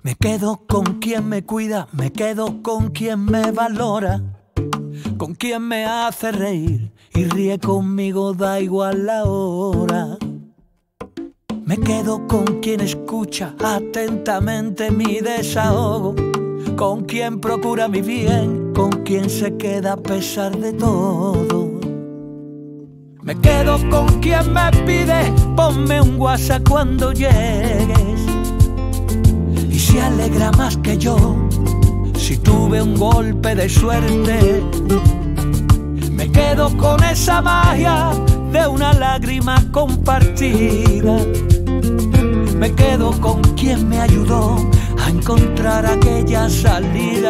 Me quedo con quien me cuida, me quedo con quien me valora, con quien me hace reír y ríe conmigo, da igual la hora. Me quedo con quien escucha atentamente mi desahogo, con quien procura mi bien, con quien se queda a pesar de todo. Me quedo con quien me pide, ponme un WhatsApp cuando llegues, y se alegra más que yo si tuve un golpe de suerte. Me quedo con esa magia de una lágrima compartida. Me quedo con quien me ayudó a encontrar aquella salida.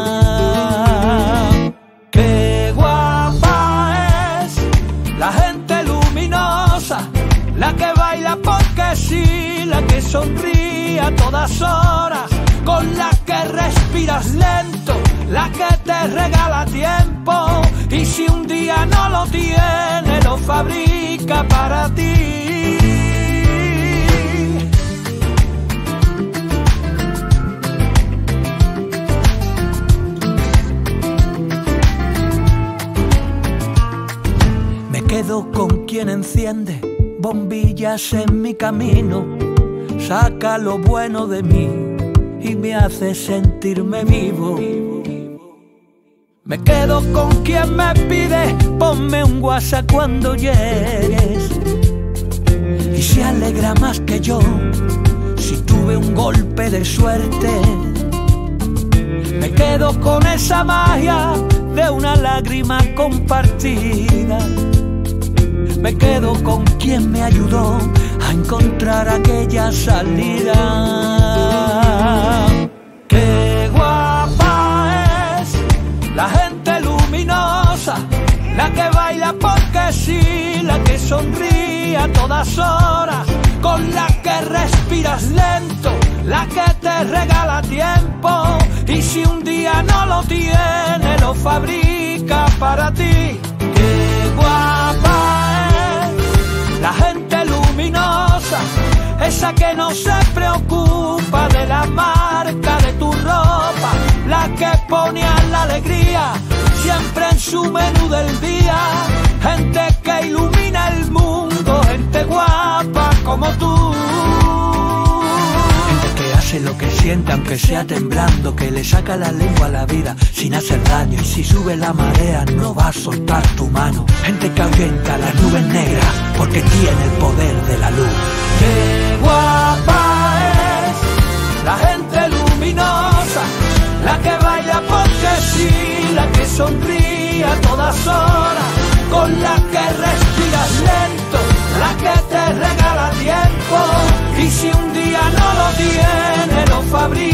¡Qué guapa es la gente luminosa! La que baila porque sí, la que sonríe a todas horas, con la que respiras lento, la que te regala tiempo, y si un día no lo tiene, lo fabrica para ti. Me quedo con quien enciende bombillas en mi camino, saca lo bueno de mí y me hace sentirme vivo. Me quedo con quien me pide, ponme un WhatsApp cuando llegues, y se alegra más que yo si tuve un golpe de suerte. Me quedo con esa magia de una lágrima compartida. Me quedo con quien me ayudó a encontrar aquella salida. ¡Qué guapa es la gente luminosa! La que baila porque sí, la que sonríe a todas horas, con la que respiras lento, la que te regala tiempo, y si un día no lo tiene, lo fabrica para ti. ¡Qué guapa es la gente luminosa! Esa que no se preocupa de la marca de tu ropa, la que pone a la alegría siempre en su menú del día. Gente que ilumina el mundo, gente guapa como tú. Gente que hace lo que siente aunque sea temblando, que le saca la lengua a la vida sin hacer daño, y si sube la marea no va a soltar tu mano. Gente que ahuyenta las nubes negras porque tiene el poder de la luz. ¡Qué guapa es la gente luminosa! La que baila porque sí, la que sonríe a todas horas, con la que respiras lento, la que te regala tiempo, y si un día no lo tiene, lo fabrica